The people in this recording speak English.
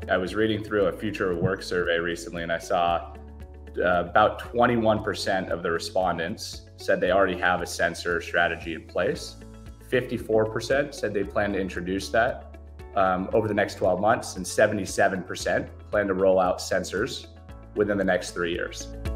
I was reading through a future of work survey recently, and I saw about 21% of the respondents said they already have a sensor strategy in place. 54% said they plan to introduce that over the next 12 months, and 77% plan to roll out sensors within the next 3 years.